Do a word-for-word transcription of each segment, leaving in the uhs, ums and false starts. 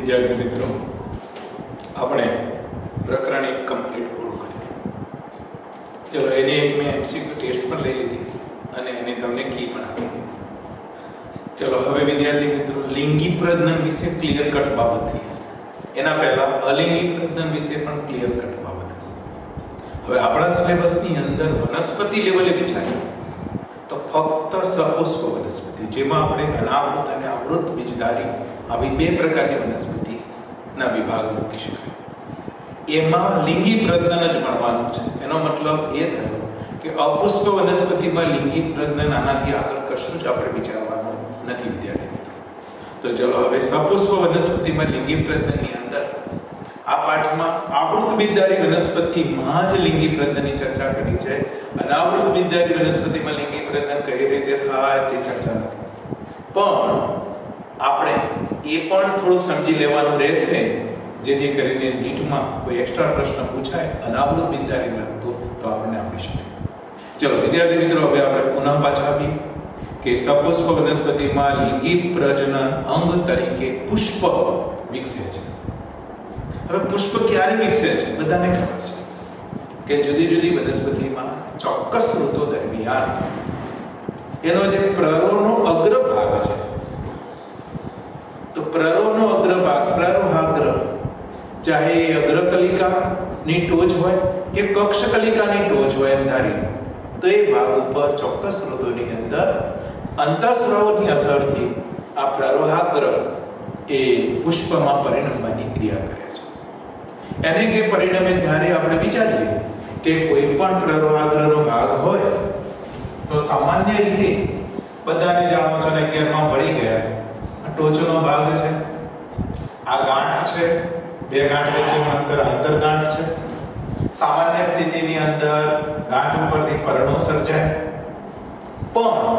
વિદ્યાર્થી મિત્રો, આપણે પ્રકરણ એક કમ્પ્લીટ પૂરું કર્યું. ચલો, એની એક મેં એમસીક્યુ ટેસ્ટ પણ લઈ લીધી અને એને તમને કી પણ આપી દીધી. ચલો, હવે વિદ્યાર્થી મિત્રો, લિંગી પ્રજનન વિશે ક્લિયર કટ બાબત થઈ હશે. એના પહેલા અલિંગી પ્રજનન વિશે પણ ક્લિયર કટ બાબત હશે. હવે આપણા સિલેબસની અંદર વનસ્પતિ લેવલે વિચારીએ તો ફક્ત સપુષ્પ વનસ્પતિ, જેમાં આપણે અનાવૃત અને આવૃત બીજધારી આવી બે પ્રકારની વનસ્પતિના વિભાગ મૂકી શકાય. એમાં લિંગી પ્રજનન જ ભણવાનું છે. એનો મતલબ એ થયો કે અપુષ્પ વનસ્પતિમાં લિંગી પ્રજનન આનાથી આગળ કશું જ આપણે વિચારવાનું નથી વિદ્યાર્થી મિત્રો. તો ચલો, હવે સપુષ્પ વનસ્પતિમાં લિંગી પ્રજનનની અંદર આ પાઠમાં આવૃત બીજધારી વનસ્પતિમાં જ લિંગી પ્રજનનની ચર્ચા કરી છે. અનાવૃત બીજધારી વનસ્પતિમાં લિંગી પ્રજનન કઈ રીતે થાય તે ચર્ચા નથી. પણ આપણે એ પણ થોડું સમજી લેવાનું રહેશે, જેથી કરીને નીટમાં કોઈ એક્સ્ટ્રા પ્રશ્ન પૂછાય અનાવૃત બીજધારી લગતો તો આપણને આપી શકે. ચલો વિદ્યાર્થી મિત્રો, હવે આપણે પુનઃ પાછા આવીએ કે સપુષ્પ વનસ્પતિમાં લિંગી પ્રજનન અંગ તરીકે પુષ્પ વિકસે છે. હવે પુષ્પ ક્યારે વિકસે છે? બધાને ખબર છે કે જુદી જુદી વનસ્પતિમાં ચોક્કસ ઋતુ દરમિયાન એનો જે પ્રરોનો અગ્રભાગ છે, તો પ્રરોનો અગ્રભાગ પ્રરોહાગ્ર, ચાહે અગ્રકલિકાની ટોચ હોય કે કક્ષકલિકાની ટોચ હોય એમ ધારી, તો એ ભાગ ઉપર ચોક્કસ ઋતુની અંદર અંતઃસ્રાવની અસરથી આ પ્રરોહાગ્ર એ પુષ્પમાં પરિણમવાની ક્રિયા કરે છે. એને કે પરિણમે ત્યારે આપણે વિચારીએ કે કોઈ પણ પ્રરોહાગ્રનો ભાગ હોય તો સામાન્ય રીતે બધાને જાણો છો ને અગિયારમાં ભળી ગયા, આ ટોચનો ભાગ છે, આ ગાંઠ છે, બે ગાંઠ વચ્ચેનું અંતર આંતરગાંઠ છે. સામાન્ય સ્થિતિની અંદર ગાંઠ ઉપરથી પર્ણો સર્જાય, પણ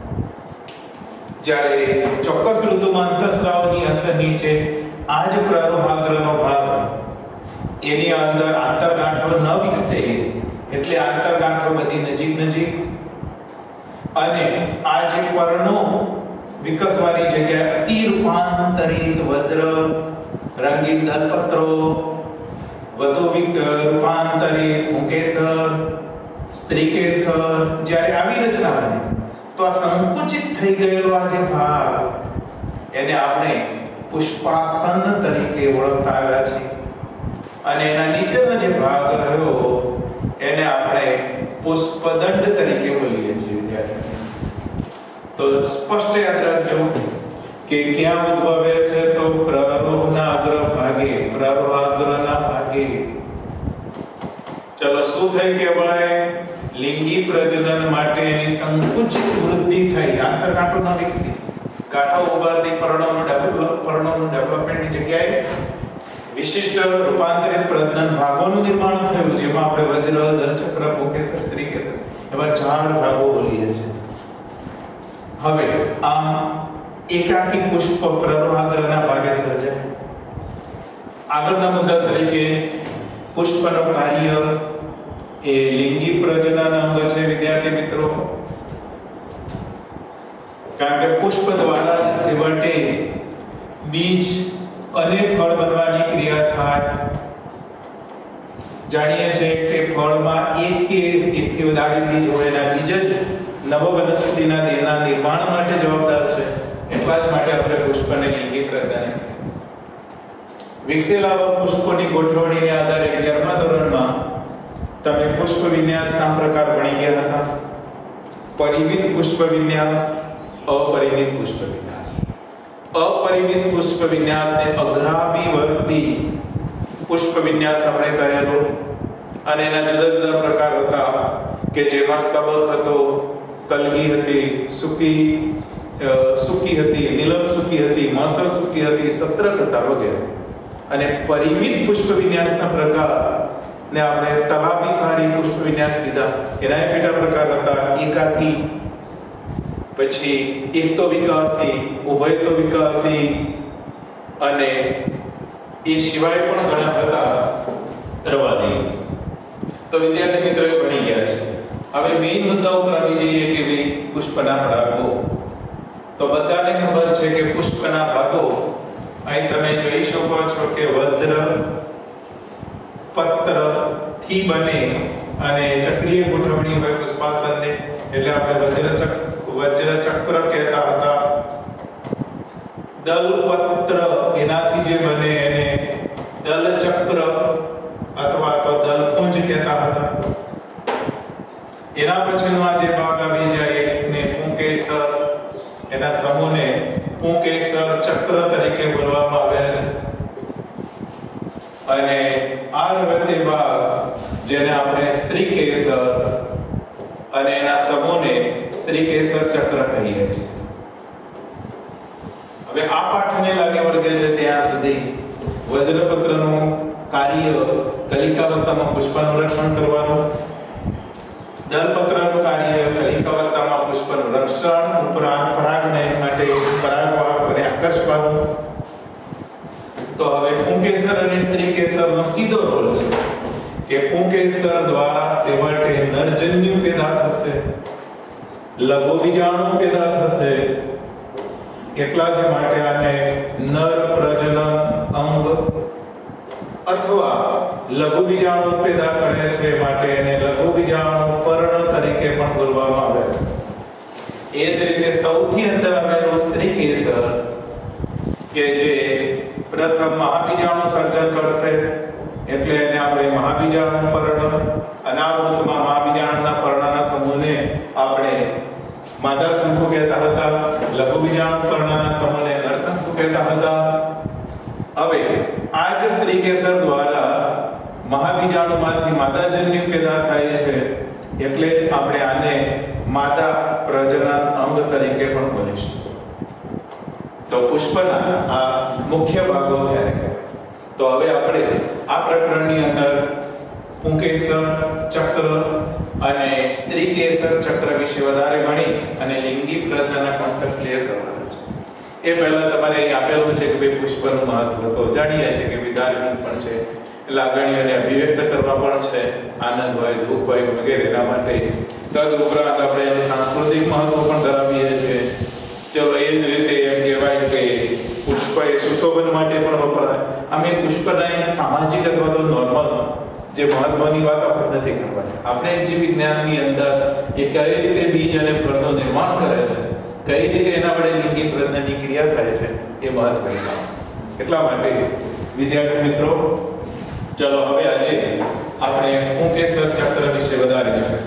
જ્યારે ચોક્કસ ઋતુમાં અંતઃસ્રાવની અસર નીચે આ જ પ્રરોહાગ્રનો ભાગ એની અંદર આંતરગાંઠો ન વિકસે, એટલે આંતરગાંઠો બધી નજીક નજીક, અને આ જે પર્ણો વિકસવાની જગ્યાએ અતિ રૂપાંતરિત વજ્ર, રંગીન દલપત્રો, વધુ રૂપાંતરિત પુંકેસર, સ્ત્રીકેસર જ્યારે આવી રચના બને, તો આ સંકુચિત થઈ ગયેલો આ જે ભાગ એને આપણે પુષ્પાસન તરીકે ઓળખતા આવ્યા છીએ. અને એના નીચેનો જે ભાગ રહ્યો એને આપણે પુષ્પદંડ તરીકે બોલીએ છીએ વિદ્યાર્થી. તો સ્પષ્ટ યાદ રાખજો કે ક્યાં ઉદ્ભવે છે? તો પ્રરોહના અગ્રભાગે, પ્રરોહાગ્રના ભાગે. ચલો, શું થઈ કહેવાય? લિંગી પ્રજનન માટે એની સંકુચિત વૃદ્ધિ થઈ, આંતરગાંઠો ન વિકસી, ગાંઠો ઉભરતી પર્ણોનું ડેવલપ પર્ણોનું ડેવલપમેન્ટની જગ્યાએ વિશિષ્ટ રૂપાંતરિત પ્રજનન ભાગોનું નિર્માણ થયું, જેમાં આપણે વજ્ર, દલચક્ર, પુંકેસર, સ્ત્રીકેસર એવા ચાર ભાગો બોલીએ છીએ. હવે આમ એકાકી પુષ્પ પ્રરોહાગ્રના ભાગે સર્જાય. આગળના મુદ્દા તરીકે પુષ્પનું કાર્ય એ લિંગી પ્રજનન અંગ છે વિદ્યાર્થી મિત્રો. કારણ કે પુષ્પ દ્વારા છેવટે બીજ અને ફળ બનવાની ક્રિયા થાય. જાણીએ છીએ કે ફળમાં એક કે એકથી વધારે બીજ હોય, એના બીજ જ નવ વનસ્પતિના દેહના નિર્માણ માટે જવાબદાર છે. એટલા જ માટે આપણે પુષ્પને લિંગી પ્રજનન. વિકસેલા પુષ્પોની ગોઠવણીને આધારે અગિયારમા ધોરણમાં તમે પુષ્પ વિન્યાસના પ્રકાર ભણી ગયા હતા. પરિમિત પુષ્પ વિન્યાસ, અપરિમિત પુષ્પ વિન્યાસ. અપરિમિત પુષ્પ વિન્યાસને અગ્રાભિવર્તી પુષ્પ વિન્યાસ આપણે કહેલો, અને એના જુદા જુદા પ્રકાર હતા કે જેમાં સ્તબક હતો, કલગી હતી, સુકી સુકી હતી, નીલમ સુકી હતી, મસળ સુકી હતી, સત્રક હતા વગેરે. અને પરિમિત પુષ્પ વિન્યાસના પ્રકાર ને આપણે તલાભિસારી પુષ્પ વિન્યાસ કીધા. એના પેટા પ્રકાર હતા એકાકી, પછી એકતો વિકાસી, ઉભયતો વિકાસી, અને એ સિવાય પણ ઘણા હતા રવા દઈએ. તો વિદ્યાર્થી મિત્રો એ ભણી ગયા છે. હવે મેઇન મુદ્દાઓ પર આવી જઈએ કે પુષ્પના ભાગો. તો બધાને ખબર છે કે પુષ્પના ભાગો અહીં તમે જોઈ શકો છો કે વજ્ર પત્ર થી બને અને ચક્રીય ગોઠવણી હોય પુષ્પાસનને એટલે આપણે વજ્ર ચક્ર વજ્ર ચક્ર કહેતા હતા. દલપત્ર એનાથી જે બને એને દલ ચક્ર અથવા તો દલપુંજ કહેતા હતા. એના પછીનો આ જે ભાગ આવી જાય એને પુંકેસર, એના સમૂહને પુંકેસર ચક્ર તરીકે બોલવામાં આવે છે. અને આ રહ્યો તે ભાગ જેને આપણે સ્ત્રીકેસર અને એના સમૂહને સ્ત્રીકેસર ચક્ર કહીએ છીએ. હવે આ પાઠને લાગે વળગે છે ત્યાં સુધી વજ્રપત્રનું કાર્ય કલિકાવસ્થામાં પુષ્પનું રક્ષણ કરવાનું, દલપત્રનું કાર્ય કલિકાવસ્થામાં પુષ્પનું રક્ષણ ઉપરાંત પરાગનયન માટે પરાગવાહકોને આકર્ષવાનું. તો હવે પુંકેસર અને સ્ત્રીકેસરનો સીધો રોલ છે કે પુંકેસર દ્વારા છેવટે નરજન્યુ પેદા થશે, લઘુ બીજાણુ પેદા થશે. એટલા જ માટે આને નર પ્રજનન અંગ અથવા લઘુ બીજાણુ પેદા કરે છે માટે એને લઘુ બીજાણુ પર્ણ તરીકે પણ બોલવામાં આવે છે. એ જ રીતે સૌથી અંદર આવેલું સ્ત્રીકેસર કે જે પ્રથમ મહાબીજાણુ સર્જન કરશે એટલે એને આપણે મહાબીજાણુ પર્ણ, અનાવૃતમાં મહાબીજાણુના પર્ણના સમૂહને આપણે માદા શંકુ કહેતા હતા, લઘુ બીજાણુ પર્ણના સમૂહને નર શંકુ કહેતા હતા. હવે આ જ સ્ત્રીકેસર દ્વારા મહાબીજાણુમાંથી માદાજન્યુ પેદા થાય છે એટલે આપણે આને માદા પ્રજનન અંગ તરીકે પણ બોલીશું. તો પુષ્પના આ મુખ્ય ભાગો થયા. તો હવે આપણે આ પ્રકરણની અંદર પુંકેસર ચક્ર અને સ્ત્રીકેસર ચક્ર વિશે વધારે ભણી અને લિંગી પ્રજનનના કોન્સેપ્ટ ક્લિયર કરવાના છે. એ પહેલા તમારે અહીં આપેલું છે કે ભાઈ પુષ્પનું મહત્વ તો જાણીએ છે કે વિધાર્મિક પણ છે, લાગણીઓને અભિવ્યક્ત કરવા પણ છે, આનંદ હોય, દુઃખ હોય વગેરેના માટે. તદ ઉપરાંત આપણે એનું સાંસ્કૃતિક મહત્વ પણ ધરાવીએ છીએ. ચલો એ જ રીતે એમ કહેવાય કે પુષ્પ એ સુશોભન માટે પણ વપરાય. અમે પુષ્પના એક સામાજિક અથવા તો નોર્મલ જે મહત્વની વાત આપણે નથી કરવાની. આપણે જીવ વિજ્ઞાનની અંદર એ કઈ રીતે બીજ અને ફળનું નિર્માણ કરે છે, કઈ રીતે એના વડે લિંગી પ્રજનનની ક્રિયા થાય છે એ મહત્વની વાત. એટલા માટે વિદ્યાર્થી મિત્રો ચલો હવે આજે આપણે પુંકેસર ચક્ર વિશે વધારે છે.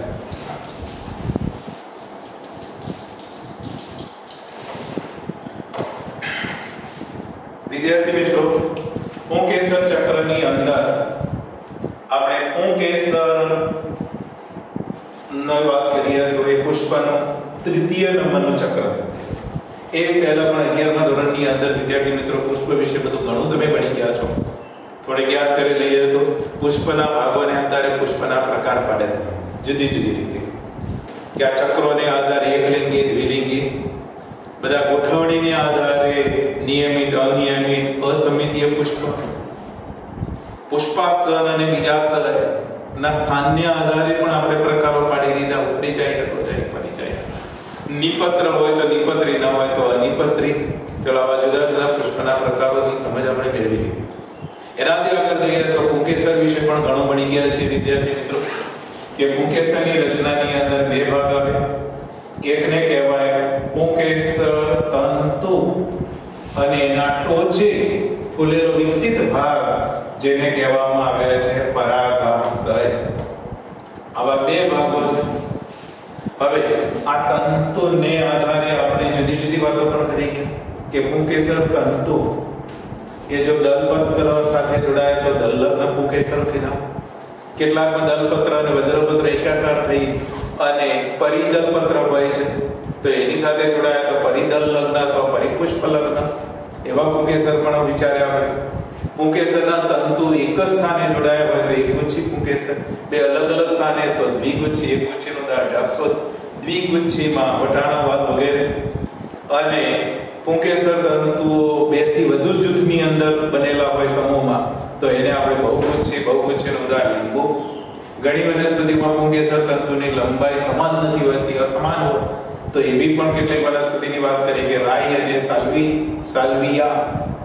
વિદ્યાર્થી મિત્રો પુંકેસર ચક્રની અંદર આપણે પુંકેસર ની વાત કરીએ તો એ પુષ્પનું તૃતીય નંબરનું ચક્ર એ પહેલા પણ અગિયારમા ધોરણની અંદર વિદ્યાર્થી મિત્રો પુષ્પ વિશે બધું ઘણું તમે ભણી ગયા છો. થોડીક યાદ કરી લઈએ તો પુષ્પના ભાગોને આધારે પુષ્પના પ્રકાર પાડે છે જુદી જુદી રીતે કે આ ચક્રોને આધારે એકલિંગી, દ્વિલિંગી, બધા ગોઠવણીને આધારે નિયમિત, અનિયમિત, અસમિતીય પુષ્પ, પુષ્પાસન અને બીજાસન ના સ્થાનને આધારે પણ આપણે પ્રકારો પાડી દીધા. ઉપડી જાય તો જાય, પડી જાય, નિપત્ર હોય તો નિપત્રી, ન હોય તો અનિપત્રી. ચલો આવા જુદા જુદા પુષ્પના પ્રકારોની સમજ આપણે મેળવી લીધી. એનાથી આગળ જઈએ તો પુંકેસર વિશે પણ ઘણું ભણી ગયા છે વિદ્યાર્થી મિત્રો કે પુંકેસરની રચનાની અંદર બે ભાગ આવે. એકને કહેવાય પુંકેસર તંતુ અને એના ટોચે ફૂલેલો વિકસિત ભાગ જેને કહેવામાં આવે છે પરાગાશય. આવા બે ભાગો છે. હવે આ તંતુને આધારે આપણે જુદી જુદી વાતો પણ કરી કે પુંકેસર તંતુ એ જો દલપત્ર સાથે જોડાય તો દલલગ્ન પુંકેસર કીધા. કેટલાકમાં દલપત્ર અને વજ્રપત્ર એકાકાર થઈ અને પરિદલપત્ર હોય છે તો એની સાથે જોડાય તો પરિદલ લગ્ન અથવા પરિપુષ્પ લગ્ન એવા પુંકેસર પણ વિચાર્યા હોય. પુંકેસરના તંતુ એક જ સ્થાને જોડાયા હોય તો એકગુચ્છી પુંકેસર, બે અલગ અલગ સ્થાને તો દ્વિગુચ્છી. એકગુચ્છીનું ઉદાહરણ જાસો, દ્વિગુચ્છીમાં વટાણાવાદ વગેરે. અને પુંકેસર તંતુઓ બે થી વધુ જૂથની અંદર બનેલા હોય સમૂહમાં તો એને આપણે બહુગુચ્છી, બહુગુચ્છીનું ઉદાહરણ લીંબુ. ઘણી વનસ્પતિમાં પુંકેસર તંતુની લંબાઈ સમાન નથી હોતી, અસમાન હોય તો એવી પણ કેટલીક વનસ્પતિની વાત કરી કે રાઈ જે સાલ્વી, સાલ્વિયા,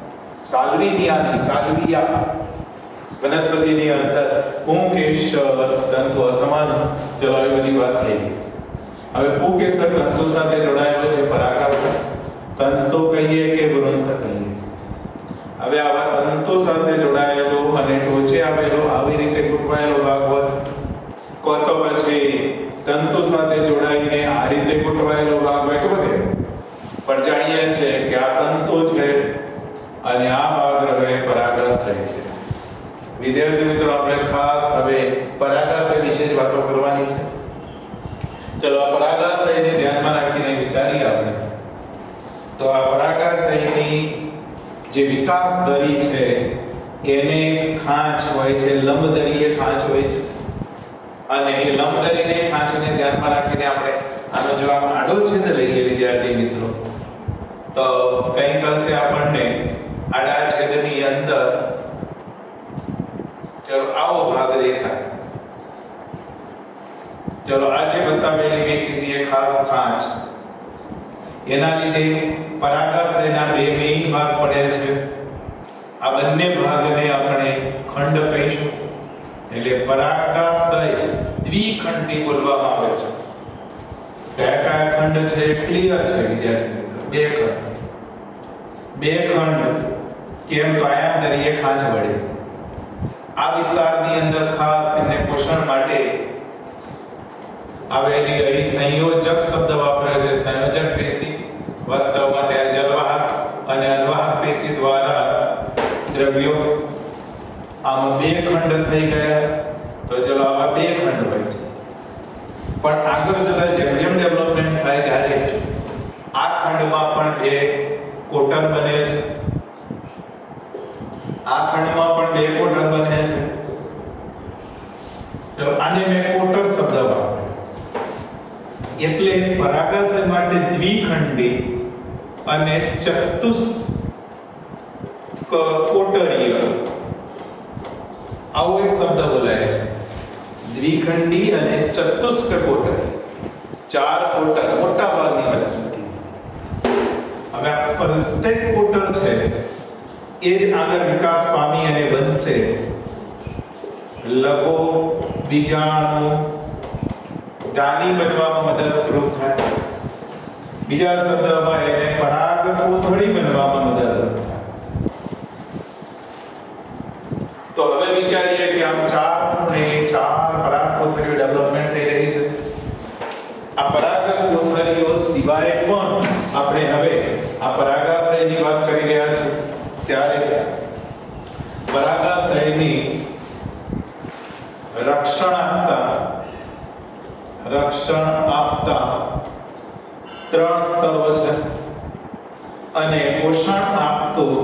સાલ્વિનિયાની સાલ્વિયા વનસ્પતિની અંદર પુંકેસર તંતુ અસમાન. ચલો આવી બધી વાત થઈ ગઈ. હવે પુંકેસર તંતુ સાથે જોડાયેલો છે પરાગાશય. તંતુ કહીએ કે વૃંત કહીએ. હવે આવા તંતુ સાથે જોડાયેલો અને ટોચે આવેલો આવી રીતે ગોઠવાયેલો ભાગ હોય, કો તો પછી તંતુ સાથે જોડાઈને આ રીતે ગોઠવાયેલો ભાગ હોય કે બધે પણ જાણીએ છે કે આ તંતુ છે અને આ ભાગ રહે પરાગાશય છે. વિદ્યાર્થી મિત્રો આપણે ખાસ હવે પરાગાશય વિશે જ વાતો કરવાની છે. ચલો આ પરાગાશયને ધ્યાનમાં રાખીને વિચારીએ આપણે. તો આ પરાગાશયની જે વિકાસ દરી છે એને ખાંચ હોય છે, લંબદરીય ખાંચ હોય છે. અને એ લંબદરીને ખાંચને ધ્યાનમાં રાખીને આપણે આનો જો આડો છેદ લઈએ વિદ્યાર્થી મિત્રો, તો કંઈક અંશે આપણને આડા છેદની અંદર ચલો આવો ભાગ દેખાય. ચલો આ જે બતાવેલી મેં કીધી એ ખાસ ખાંચ, એના લીધે પરાગાશયના બે મેઇન ભાગ પડે છે. આ બંને ભાગને આપણે ખંડ કહીશું. એટલે પરાગાશય દ્વિખંડી બોલવામાં આવે છે. કયા કયા ખંડ છે ક્લિયર છે વિદ્યાર્થી મિત્રો? બે ખંડ. બે ખંડ કેમ? તો આયામદરીય ખાંચ વડે આ વિસ્તારની અંદર ખાસ એને પોષણ માટે આવેલી અહીં સંયોજક શબ્દ વાપર્યો છે. સંયોજક પેશી વાસ્તવમાં ત્યાં જલવાહક અને અનવાહક પેશી દ્વારા દ્રવ્યો. આમાં બે ખંડ થઈ ગયા. તો ચલો આવા બે ખંડ હોય છે. પણ આગળ જતા જેમ જેમ ડેવલપમેન્ટ થાય ત્યારે આ ખંડમાં પણ બે કોટર બને છે. આ ખંડમાં પણ બે કોટર બને છે. તો આને મેં કોટર શબ્દ વાપર્યો. એટલે પરાગાશય માટે દ્વિખંડી અને ચતુષ્ક કોટરીય આવો એક શબ્દ બોલાય છે. દ્વિખંડી અને ચતુષ્ક કોટરી, ચાર કોટર મોટા ભાગની વનસ્પતિ. હવે આ પ્રત્યેક કોટર છે એ જ આગળ વિકાસ પામી અને બનશે લઘુ બીજાણુ દાની બનવામાં મદદરૂપ થાય. બીજા શબ્દમાં એને પરાગકોથળી બનવામાં મદદરૂપ થાય. તો હવે વિચારીએ કે આમ ચાર ને ચાર પરાગકોથળીઓ ડેવલપમેન્ટ થઈ રહી છે. આ પરાગકોથળીઓ સિવાય પણ આપણે હવે આ પરાગાશયની વાત કરી રહ્યા છીએ ત્યારે પરાગાશયની રક્ષણ આપતા રક્ષણ આપતા ત્રણ સ્તરો છે અને પોષણ આપતું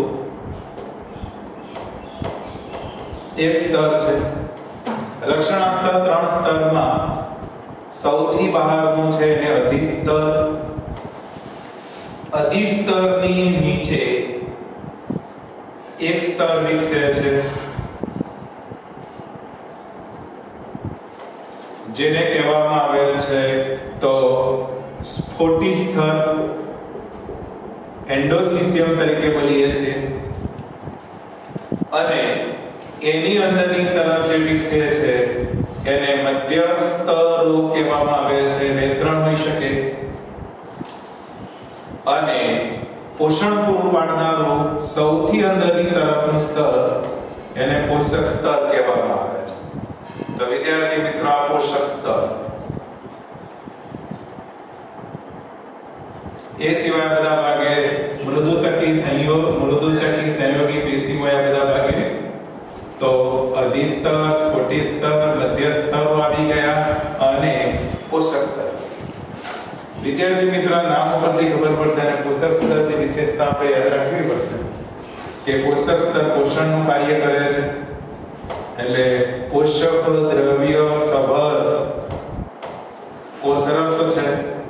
એક સ્તર છે. રક્ષણ આપતા ત્રણ સ્તરમાં સૌથી બહારનું છે એને અધિસ્તર. અધિસ્તરની નીચે એક સ્તર વિકસે છે જેને કહેવામાં આવે છે તો સ્ફોટી સ્તર. એન્ડોથીસિયમ તરીકે બોલીએ છીએ. અને એની અંદરની તરફ જે વિકસે છે એને મધ્ય સ્તરો કહેવામાં આવે છે. નેત્રણ હોઈ શકે. અને પોષણ પૂરું પાડનારું સૌથી અંદરની તરફનું સ્તર એને પોષક સ્તર કહેવામાં આવે છે. તો વિદ્યાર્થી મિત્રો આ પોષક સ્તર. એ સિવાય બધા ભાગે મૃદુતકી સંયોગ મૃદુતકી સંયોગી પેશી હોય બધા ભાગે. તો અધિસ્તર, સ્ફોટી સ્તર, મધ્ય સ્તરો આવી ગયા અને પોષક સ્તર. વિદ્યાર્થી મિત્રો નામ ઉપરથી ખબર પડશે અને પોષક સ્તરની વિશેષતા આપણે યાદ રાખવી પડશે કે પોષક સ્તર પોષણનું કાર્ય કરે છે. એટલે પોષક દ્રવ્ય સભર કોષરસ છે.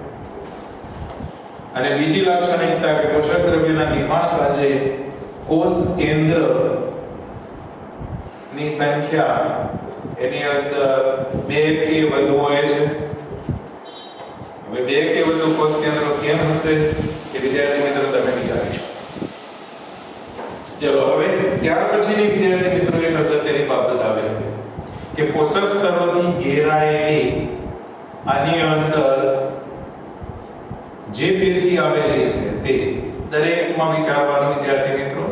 અને બીજી લાક્ષણિકતા કે પોષક દ્રવ્યના નિર્માણ કાજે કોષ કેન્દ્ર ની સંખ્યા એની અંદર બે કે વધુ હોય છે. હવે બે કે વધુ કોષ કેન્દ્રો કેમ હશે કે વિદ્યાર્થી મિત્રો તમે વિચારી શકો. ચલો હવે ત્યાર પછીની વિદ્યાર્થી મિત્રો એક અગત્યની બાબત આવે છે કે પોષક સ્તરોથી ઘેરાયેલી આની અંદર જે પેશી આવેલી છે તે દરેકમાં વિચારવાનું વિદ્યાર્થી મિત્રો.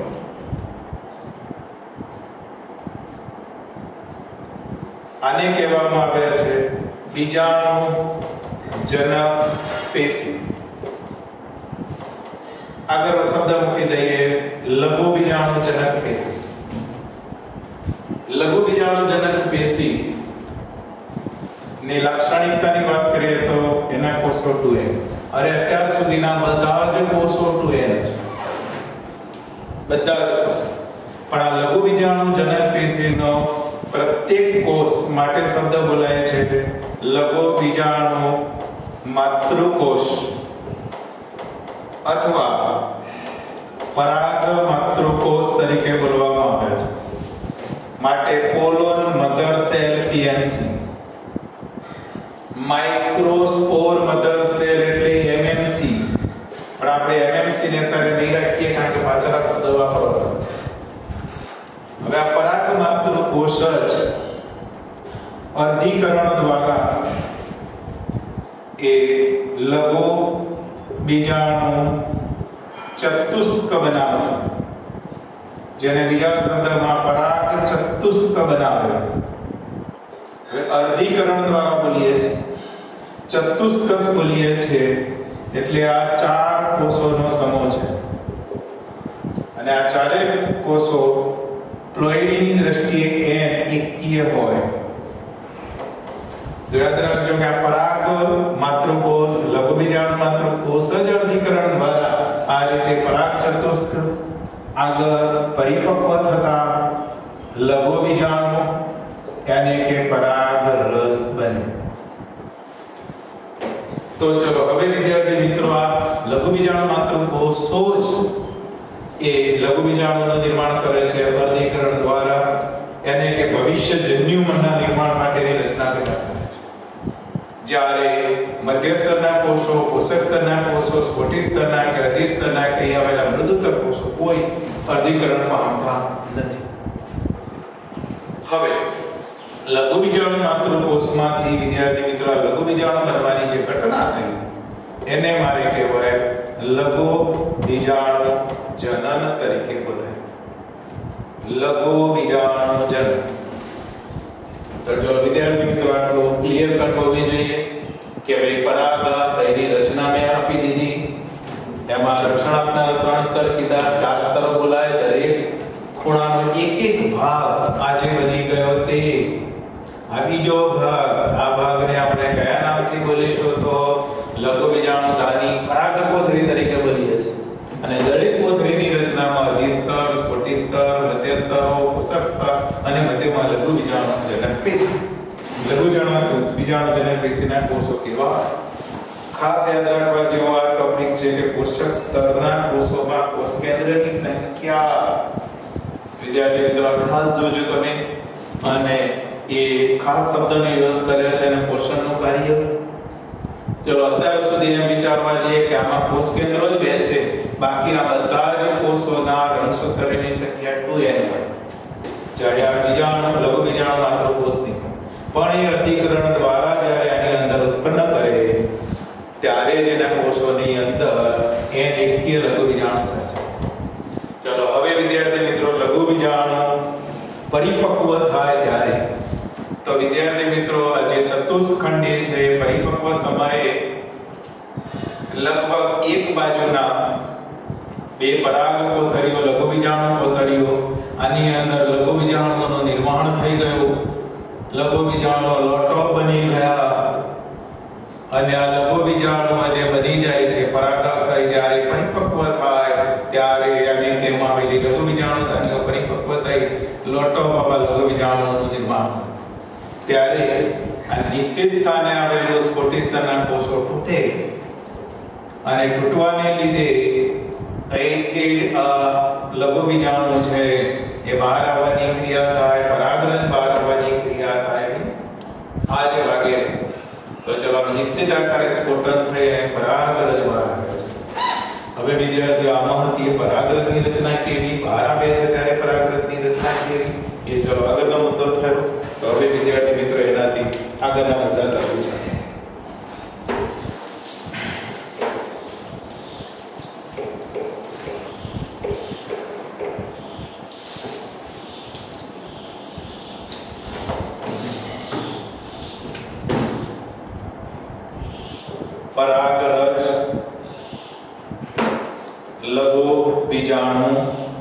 આને કહેવામાં આવે છે બીજાણુ જનક પેશી. આગળ શબ્દ મૂકી દઈએ લઘુ બીજાણુ જનક પેશી. લઘુ બીજાણુ જનક પેશી ની લાક્ષણિકતાની વાત કરીએ તો એના કોષો ટુ એન. અરે અત્યાર સુધીના બધા જ કોષો ટુ એન છે, બધા જ કોષો. પણ આ લઘુ બીજાણુ જનક પેશીનો પ્રત્યેક કોષ માટે શબ્દ બોલાય છે લઘુ બીજાણુ માતૃકોષ અથવા પરાગ માતૃકોષ તરીકે બોલવામાં આવે છે. માટે pollen mother cell PMC, microspore mother cell એટલે એમએમસી. પણ આપણે એમએમસી ને અત્યારે નહીં રાખીએ કારણ કે પાછળના શબ્દ વાપરવાના છે. હવે આ પરાગ માતૃકોષ જ અર્ધીકરણ દ્વારા એ લઘુ બીજાણુ ચતુષ્ક બનાવશે, જેને બીજા શબ્દમાં પરાગ ચતુષ્ક બનાવે. હવે અર્ધીકરણ દ્વારા બોલીએ છીએ, ચતુષ્ક બોલીએ છીએ એટલે આ ચાર કોષોનો સમૂહ છે અને આ ચારેય કોષો પ્લોઇડીની દ્રષ્ટિએ એન એકકીય હોય. યાદ રાખજો કે આ પરાગ માતૃકોષ લઘુ બીજાણુ માતૃકોષ જ અર્ધીકરણ દ્વારા આ રીતે પરાગ ચતુષ્ક આગળ પરિપક્વ થતા લઘુ બીજાણુ यानी કે પરાગ રસ બને. તો ચલો હવે વિદ્યાર્થી મિત્રો આ લઘુ બીજાણુ માતૃકોષો જ એ લઘુ બીજાણુનું નિર્માણ કરે છે અર્ધીકરણ દ્વારા, એને કે ભવિષ્ય જન્યુમના નિર્માણ માટેની રચના કરે છે. જ્યારે મધ્ય સ્તરના કોષો, પોષક સ્તરના કોષો, સ્ફોટી સ્તરના કે અધિ સ્તરના કે અહીં આવેલા મૃદુતક કોષો કોઈ અર્ધીકરણ પામતા નથી. હવે લઘુ બીજાણુ માતૃકોષમાંથી વિદ્યાર્થી મિત્રો લઘુ બીજાણુ બનવાની જે ઘટના થઈ એને મારે કહેવાય લઘુ બીજાણુ જનન તરીકે બોલાય. લઘુ બીજાણુ જનન. તો જો વિદ્યાર્થી મિત્રો આટલું ક્લિયર કટ હોવી જોઈએ કે ભાઈ પરાગાશયની રચના મેં આપી દીધી, એમાં રક્ષણ આપનાર ત્રણ સ્તર કીધા, ચાર સ્તરો બોલાય, દરેક ખૂણાનો એક એક ભાગ આજે બની ગયો તે આ બીજો ભાગ. આ ભાગને આપણે કયા નામથી બોલીશું તો લઘુ બીજાણુ ધાની પરાગ કોથળી તરીકે બોલીએ છીએ. અને દરેક કોથળીની રચનામાં અધિ સ્તર, સ્ફોટી સ્તર, મધ્ય સ્તરો, પોષક સ્તર અને મધ્યમાં લઘુ બીજાણુ જનક પેશી. લઘુ બીજાણુ જનક પેશીના કોષો કેવા? ખાસ યાદ રાખવા જેવો આ ટોપિક છે કે પોષક સ્તરના કોષોમાં કોષ કેન્દ્રની સંખ્યા. વિદ્યાર્થી મિત્રો ખાસ જોજો તમે, અને એ ખાસ શબ્દનો યુઝ કર્યો છે અને પોષણનું કાર્ય. ચલો અત્યાર સુધી એમ વિચારવા જઈએ કે આમાં કોષ કેન્દ્રો જ બે છે, બાકીના બધા જ કોષોના રંગસૂત્રની સંખ્યા ટુ એન હોય. જ્યારે આ બીજાણુ લઘુ બીજાણુ માતૃકોષની પણ એ અર્ધીકરણ દ્વારા જ્યારે આની અંદર ઉત્પન્ન કરે ત્યારે જ એના કોષોની અંદર એન એકકીય લઘુ બીજાણુ સર્જાય. ચલો હવે વિદ્યાર્થી મિત્રો લઘુ બીજાણુ પરિપક્વ થાય ત્યારે તો વિદ્યાર્થી મિત્રો આ જે ચતુષ્ખંડી છે પરિપક્વ સમયે લગભગ એક બાજુના બે પરાગ કોથળીઓ લઘુ બીજાણુ કોથળીઓ આની અંદર લઘુ બીજાણુનું નિર્માણ થઈ ગયું, લઘુ બીજાણુ લોટો બની ગયા અને આ લઘુ બીજાણુ જે બની જાય છે પરાગાશય જ્યારે પરિપક્વ થાય ત્યારે આને કહેવામાં આવેલી લઘુ બીજાણુ ધાનીઓ પરિપક્વ થઈ લોટો બાબા લઘુ બીજાણુનું નિર્માણ કરે ત્યારે આ નિશ્ચિત સ્થાને આવેલું સ્ફોટી સ્તરના કોષો તૂટે અને તૂટવાને લીધે અહીંથી આ લઘુ બીજાણુ છે એ બહાર આવવાની ક્રિયા થાય, પરાગરજ બહાર આવવાની ક્રિયા થાય. આ જે ભાગે તો ચલો નિશ્ચિત આકારે સ્ફોટન થઈ અને પરાગરજ બહાર આવે છે. હવે હવે વિદ્યાર્થીઓ આમાં હતી પરાગરજની રચના કેવી, બહાર આવે છે ત્યારે પરાગરજની રચના કેવી, એ ચલો આગળનો મુદ્દો થયો. તો હવે વિદ્યાર્થી મિત્રો એનાથી આગળના મુદ્દા તરફ છે. પરાગરજ, લઘુ બીજાણુ,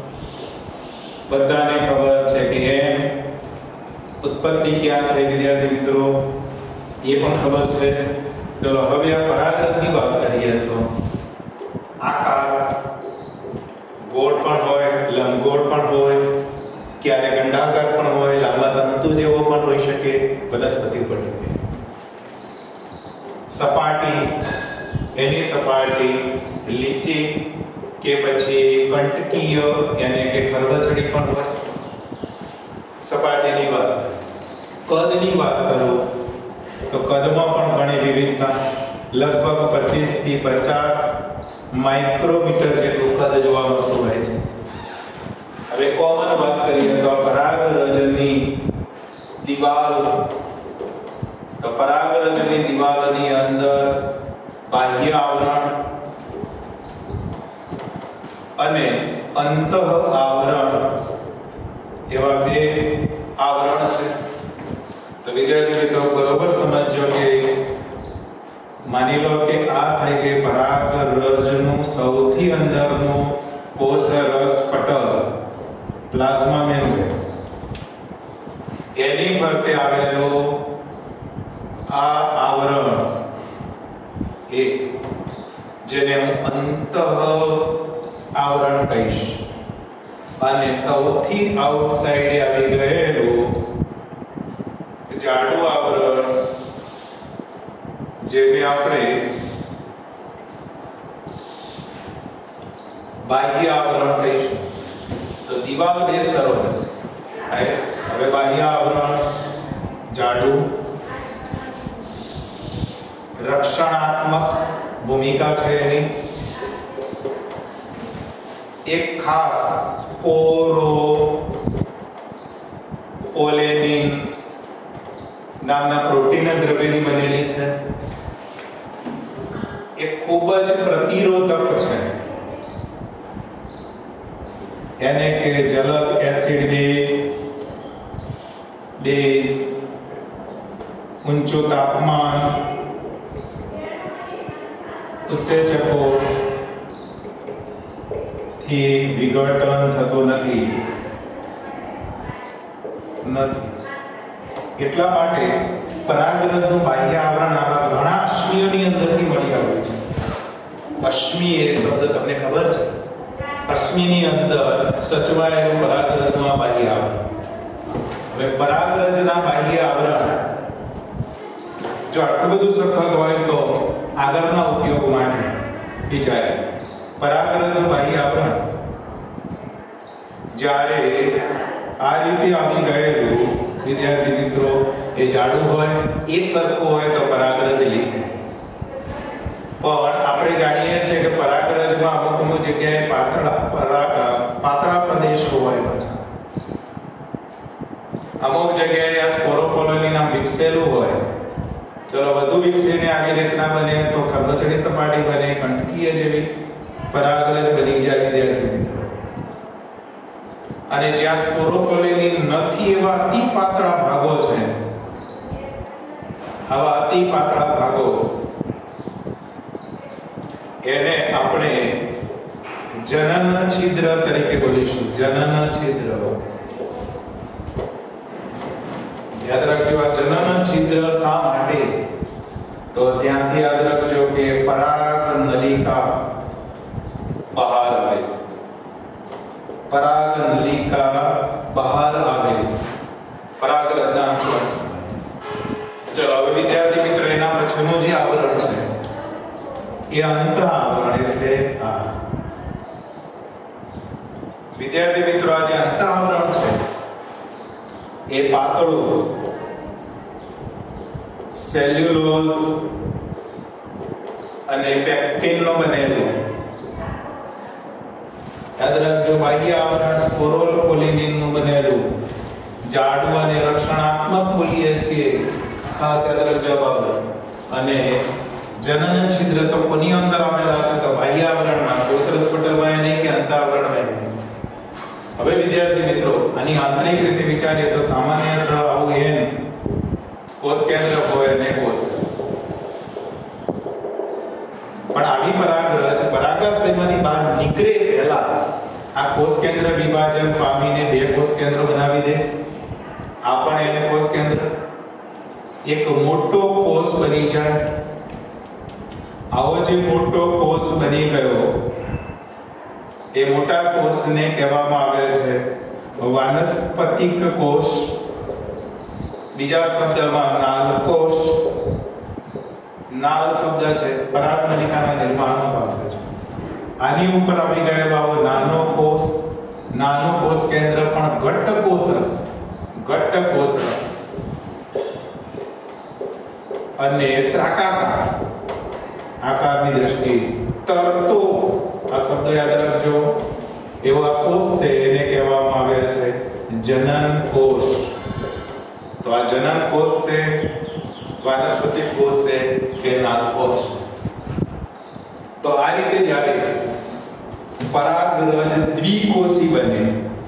બધાને ખબર છે કે એમ ઉત્પત્તિ ક્યાં થઈ વિદ્યાર્થી મિત્રો એ પણ ખબર છે. ચલો હવે આ પરાગરજની વાત કરીએ તો આકાર ગોળ પણ હોય, લંબગોળ પણ હોય, ક્યારેક અંડાકાર પણ હોય, લાંબા તંતુ જેવો પણ હોઈ શકે, વનસ્પતિ પર શકે. સપાટી, એની સપાટી લીસી કે પછી કંટકીય એટલે કે ખરબચડી પણ હોય. સપાટીની વાત, કદની વાત કરો તો કદમાં પણ ઘણી વિવિધતા, લગભગ પચીસ થી પચાસ માઇક્રોમીટર જેટલું કદ જોવા મળતું હોય છે. હવે કોમન વાત કરીએ તો પરાગરજની દિવાલ, તો પરાગરજની દિવાલની અંદર બાહ્ય આવરણ અને અંતઃ આવરણ એવા બે આવરણ છે. તો વિદ્યાર્થી મિત્રો બરોબર સમજો કે માની લો કે આ થઈ ગઈ પરાગરજનું સૌથી અંદરનું કોષરસ પટલ, પ્લાઝ્મા મેમ્બ્રેન. એની ફરતે આવેલું આ આવરણ એક, જેને હું અંતઃ આવરણ કહીશ, અને સૌથી આઉટસાઇડ આવી ગયેલું જાડું આવરણ જેને આપણે બાહ્ય આવરણ કહીશું. તો દિવાલ બે સ્તરોની. હવે બાહ્ય આવરણ જાડું, રક્ષણાત્મક ભૂમિકા છે એની. એક ખાસ સ્પોરો પોલેનિન નામના પ્રોટીન દ્રવ્યની બનેલી છે. એ ખૂબ જ પ્રતિરોધક છે. એને કે જલદ એસિડ બેઝ, બેઝ, ઊંચું તાપમાન, ઉત્સેચકો થી વિઘટન થતું નથી નથી એટલા માટે પરાગરજનું બાહ્ય આવરણ આવા ઘણા અશ્મિઓની અંદરથી મળી આવ્યું છે. અશ્મિ એ શબ્દ તમને ખબર છે? અશ્મિની અંદર સચવાયેલું પરાગરજનું આ બાહ્ય આવરણ. હવે પરાગરજના બાહ્ય આવરણ જો આટલું બધું સખત હોય તો આગળના ઉપયોગ માટે વિચારે. પરાગરજનું બાહ્ય આવરણ જ્યારે આ રીતે આવી ગયેલું વિદ્યાર્થી મિત્રો એ જાડું હોય, એક સરખું હોય તો પરાગરજ લીસે. પણ આપણે જાણીએ છીએ કે પરાગરજમાં અમુક અમુક જગ્યાએ પાતળા પાતળા પ્રદેશો હોય છે. અમુક જગ્યાએ આ સ્પોરોપોલેનિન નામ વિકસેલું હોય. ચલો વધુ વિકસીને આવી રચના બને તો ખરબચડી સપાટી બને, કંટકીય જેવી પરાગરજ બની જાય વિદ્યાર્થી મિત્રો. અને જ્યાં સ્પોરોપોલેનિન નથી એવા અતિ પાતળા ભાગો છે, આવા અતિ પાતળા ભાગો એને આપણે જનન છિદ્ર તરીકે બોલીશું. જનન છિદ્ર યાદ રાખજો. આ જનન છિદ્ર શા માટે? તો ત્યાંથી યાદ રાખજો કે પરાગ નલિકા બહાર આવે. પરાગ નલિકા બહાર આવે પરાગરજના અંશ. ચલો હવે વિદ્યાર્થી મિત્રો એના પછીનું જે આવરણ છે એ અંતઃ આવરણ એટલે આ. વિદ્યાર્થી મિત્રો આ જે અંતઃ આવરણ છે એ પાતળું સેલ્યુલોઝ અને પેક્ટિન નો બનેલું याद रखजो बाह्य आवरण स्पोरोल कोलिनिन નું બનેલું જાડું અને રક્ષણાત્મક બોલીએ છીએ ખાસ યાદ રાખજો બાબત અને જનન છિદ્ર તો કોની અંદર આવેલા છે તો બાહ્ય આવરણમાં કોષરસ પટલમાં નહીં કે અંતઃઆવરણમાં નહીં હવે વિદ્યાર્થી મિત્રો આની આંતરિક રીતે વિચારીએ તો સામાન્યતઃ આવું એન કોષ કેન્દ્ર હોય અને કોષરસ પણ આવી પરાગરજ પરાગાશયમાંથી બહાર નીકળે પહેલા આ કોષ કેન્દ્ર વિભાજન પામીને બે કોષ કેન્દ્રો બનાવી દે આ પણ એને કોષ કેન્દ્ર એક મોટો કોષ બની જાય આવો જે મોટો કોષ બની ગયો એ મોટા કોષને કહેવામાં આવે છે વાનસ્પતિક કોષ બીજા શબ્દમાં નાલ કોષ નાલ શબ્દ છે પરાગનલિકાના નિર્માણનો ભાગ છે આની ઉપર આવી ગયેલો આવો નાનો કોષ નાનો કોષ કેન્દ્ર પણ ઘટ્ટ કોષરસ ઘટ્ટ કોષરસ અને ત્રાકાકાર આકારની દ્રષ્ટિએ તરતો આ શબ્દ યાદ રાખજો એવો આ કોષ છે એને કહેવામાં આવે છે જનન કોષ તો આ જનન કોષ છે વાનસ્પતિક કોષ છે કે નાલ કોષ તો આ રીતે જ્યારે પરાગરજ દ્વિકોષી બને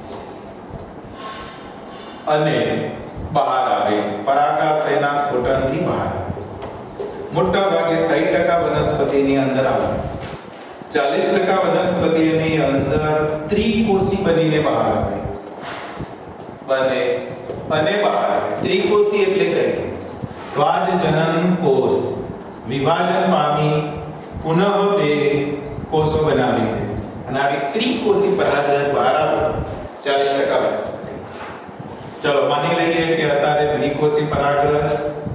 અને બહાર આવે પરાગાશયના સ્ફોટનથી બહાર આવે મોટા ભાગે સાઠ ટકા વનસ્પતિની અંદર આવે ચાલીસ ટકા વનસ્પતિની અંદર ત્રિકોષી બનીને બહાર આવે બને અને બહાર આવે ત્રિકોષી એટલે કઈ તો આ જે જનન કોષ વિભાજન પામી પુનઃ બે કોષો બનાવી દે અને આવી ત્રિકોષી પરાગરજ બહાર આવે ચાલીસ ટકા વનસ્પતિ ચલો માની લઈએ કે અત્યારે દ્વિકોષી પરાગરજ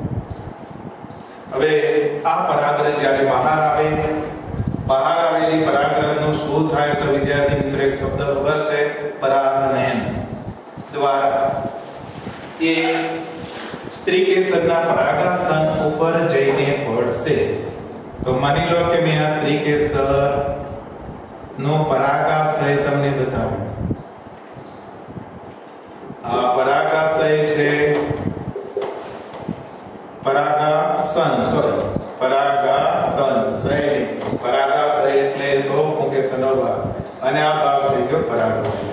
હવે આ પરાગરજ જ્યારે બહાર આવે બહાર આવેલી પરાગરજનું શું થાય તો વિદ્યાર્થી મિત્રો એક શબ્દ ખબર છે પરાગનયન દ્વારા એ સ્ત્રી કેસરના પરાગાસન ઉપર જઈને પડશે તો માની લો કે મેં આ સ્ત્રી કેસર નો પરાગાશય તમને બતાવ્યું આ પરાગાશય છે પરાગાસન સોરી પરાગાસન શૈલી પરાગાશય એટલે તો પુંકેસનનો ભાગ અને આ ભાગ થઈ ગયો પરાગાશય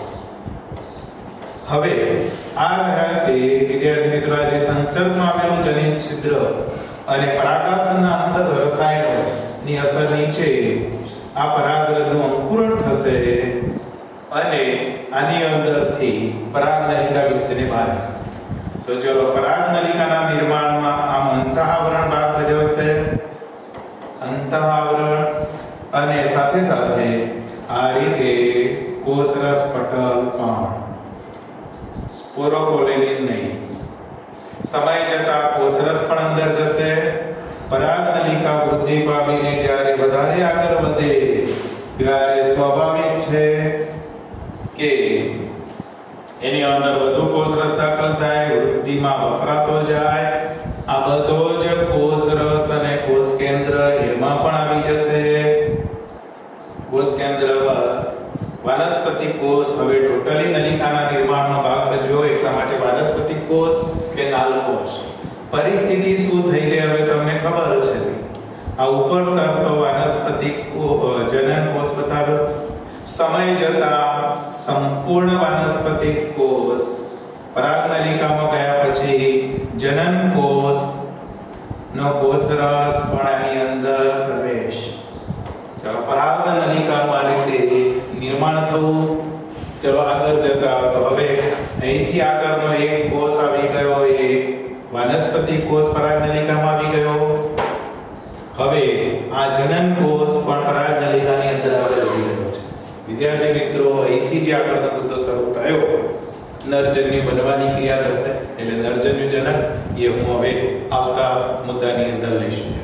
હવે આ રહતે વિદ્યાર્થી મિત્રો જે સંસર્ગમાં આવેલું જનન છિદ્ર અને પરાગાસનના અંતર રસાયણોની અસર નીચે આ પરાગરજનું અંકુરણ થશે અને આની અંદરથી પરાગનલિકા વિકસીને બહાર નીકળશે તો ચલો પરાગનલિકાના નિર્માણમાં આમ અંતઃઆવરણ ભાગ ભજવશે અંતઃઆવરણ અને સાથે સાથે આ રીતે કોષરસ પટલ પણ સ્પોરોકોલિન નહીં સમય જતા કોષરસ પણ અંદર જશે પરાગનલિકા વૃદ્ધિ પામીને જ્યારે વધારે આગળ વધે ત્યારે સ્વાભાવિક છે કે એની અંદર વધુ કોષરસ દાખલ થાય વૃદ્ધિમાં વપરાતો જાય આ બધો જ કોષરસ અને કોષ કેન્દ્ર એમાં પણ આવી જશે કોષ કેન્દ્રમાં વાનસ્પતિક કોષ હવે ટોટલી નલિકાના નિર્માણનો ભાગ ભજવ્યો એટલા માટે વાનસ્પતિક કોષ કે નાલ કોષ પરિસ્થિતિ શું થઈ ગઈ હવે તમને ખબર છે આ ઉપર તરતો વાનસ્પતિક જનન કોષ બતાવ્યો સમય જતા સંપૂર્ણ વાનસ્પતિક કોષ પરાગનલિકામાં ગયા પછી જનન કોષ નો કોષરસ પણ આની અંદર પ્રવેશ પરાગનલિકામાં રીતે નિર્માણ થવું ચલો આગળ જતા તો હવે અહીંથી આગળનો એક કોષ આવી ગયો એ વાનસ્પતિક કોષ પરાગનલિકામાં આવી ગયો હવે આ જનન કોષ પણ પરાગનલિકાની અંદર આગળ વધી ગયો છે વિદ્યાર્થી મિત્રો અહીંથી જે આગળનો મુદ્દો શરૂ થયો નરજન્યુ બનવાની ક્રિયા થશે એટલે નરજન્યુ જનન એ હું હવે આવતા મુદ્દાની અંદર લઈશું